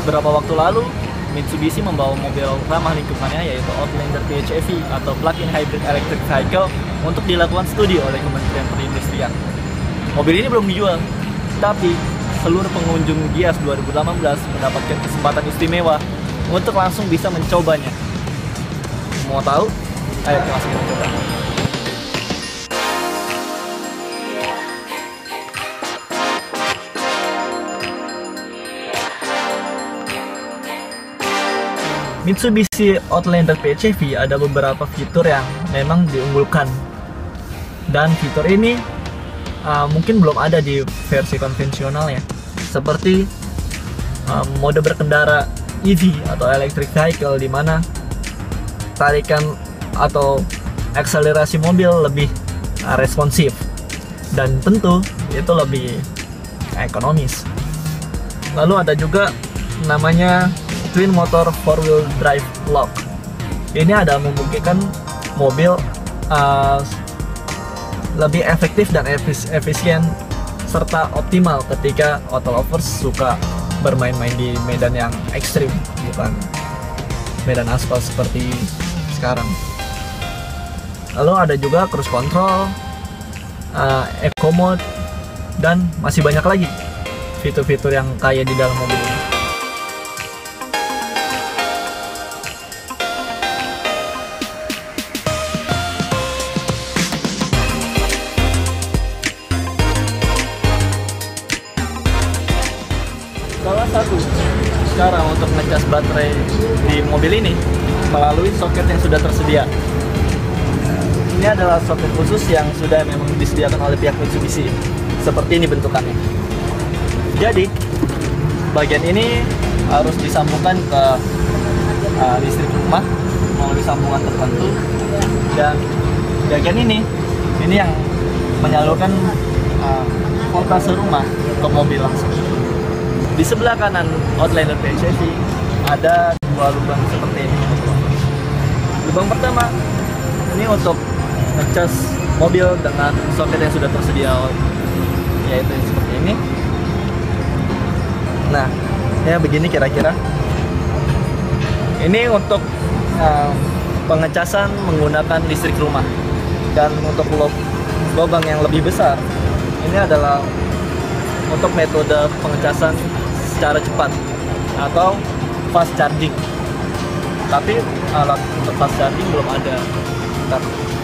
Beberapa waktu lalu, Mitsubishi membawa mobil ramah lingkungannya yaitu Outlander PHEV atau Plug-in Hybrid Electric Vehicle untuk dilakukan studi oleh Kementerian Perindustrian. Mobil ini belum dijual, tapi seluruh pengunjung Gias 2018 mendapatkan kesempatan istimewa untuk langsung bisa mencobanya. Mau tahu? Ayo langsung kita coba. Mitsubishi Outlander PHEV ada beberapa fitur yang memang diunggulkan, dan fitur ini mungkin belum ada di versi konvensional ya, seperti mode berkendara EV atau electric vehicle, di mana tarikan atau akselerasi mobil lebih responsif dan tentu itu lebih ekonomis. Lalu ada juga namanya Twin Motor 4-Wheel Drive Lock. Ini ada memungkinkan mobil lebih efektif dan efisien serta optimal ketika auto lovers suka bermain-main di medan yang ekstrim, bukan medan aspal seperti sekarang. Lalu ada juga cruise control, eco mode, dan masih banyak lagi fitur-fitur yang kaya di dalam mobil ini. Salah satu cara untuk ngecas baterai di mobil ini melalui soket yang sudah tersedia. Ini adalah soket khusus yang sudah memang disediakan oleh pihak Mitsubishi. Seperti ini bentukannya. Jadi, bagian ini harus disambungkan ke listrik rumah melalui sambungan tertentu, dan bagian ini yang menyalurkan voltase rumah ke mobil langsung. Di sebelah kanan Outlander PHEV ada dua lubang seperti ini. Lubang pertama ini untuk ngecas mobil dengan soket yang sudah tersedia, yaitu seperti ini. Nah, ya begini kira-kira. Ini untuk pengecasan menggunakan listrik rumah. Dan untuk lubang yang lebih besar, ini adalah untuk metode pengecasan secara cepat atau fast charging. Tapi alat untuk fast charging belum ada. Bentar.